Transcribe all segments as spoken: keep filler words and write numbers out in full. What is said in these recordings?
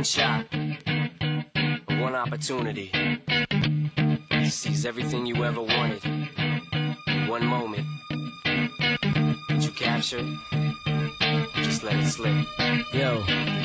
one shot, one opportunity. He sees everything you ever wanted in one moment. Did you capture it? Just let it slip. Yo.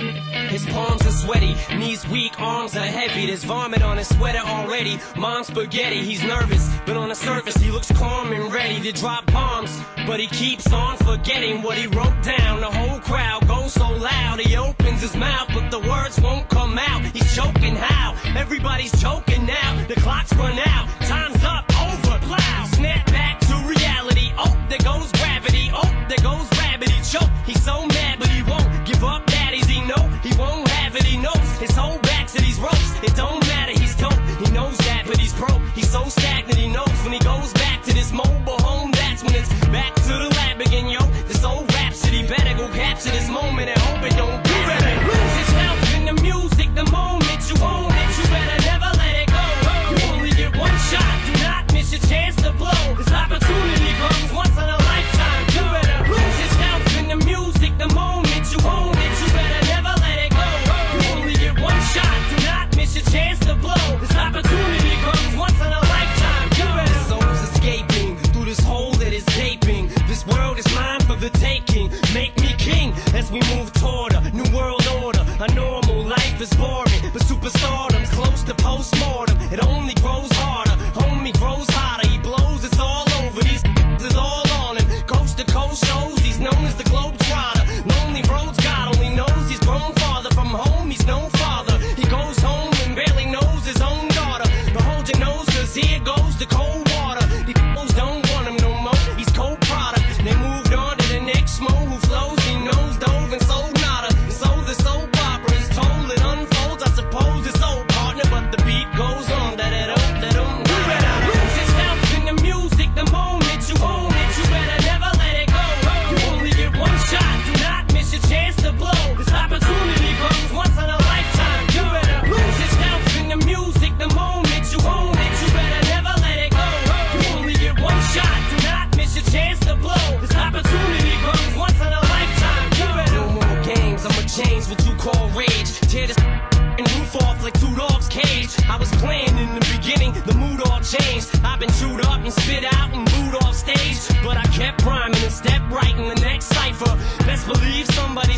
His palms are sweaty, knees weak, arms are heavy. There's vomit on his sweater already. Mom's spaghetti, he's nervous, but on the surface he looks calm and ready to drop bombs. But he keeps on forgetting what he wrote down. The whole crowd goes so loud, he opens his mouth, but the words won't come out. He's choking how? Everybody's choking now. The clock's run out, time's up, over, plow. Snap back to reality, oh, there goes gravity. Oh, there goes gravity, choke. He's so mad, but he won't give up. Daddies, he know he won't have it. He knows his whole back to these ropes. It don't matter, he's dope. He knows that, but he's broke. He's so stagnant. He knows when he goes back to this mobile home, that's when it's back to the lab again, yo. This old rhapsody better go capture this moment and hope it don't be better. Lose yourself in the music, the moment you own it, you better never let it go. You only get one shot, do not miss your chance to blow. This opportunity comes once in a lifetime. You better lose yourself in the music, the moment you own it, you better never let it go. You only get one shot, do not miss your chance to blow. This opportunity comes once in a lifetime. You better. The soul's escaping through this hole that is gaping. This world is mine for the taking. Make me king as we move toward a new world order. A normal life is boring, but superstardom's close to postmortem. It only grows harder, homie grows hotter. He blows, it's all over. These is all on him. Coast to coast shows, he's known as the Globetrotter. Lonely roads, God only knows he's grown farther from home. He's no father. He goes home and barely knows his own daughter. But hold your nose, cause here goes the cold water. These fools don't want him no more. He's cold product. They moved on to the next mo who flows. He knows dove and sold nada. And so the soap opera is told. It unfolds. I suppose it's old partner, but the beat goes on. That it up, that um. You better lose yourself in the music. The moment you own it, you better never let it go. You only get one shot. Do not miss your chance to blow. This opportunity comes once in a lifetime. You better lose yourself in the music. The moment you own it, you better never let it go. You only get one shot. Do not miss your chance to blow. This opportunity comes once in a lifetime. You better. No more games. I'ma change what you call rage. Tear this and roof off like two dogs' cage. I was playing in the beginning, the mood all changed. I've been chewed up and spit out and booed off stage, but I kept rhyming and stepped right in the next cipher. Best believe somebody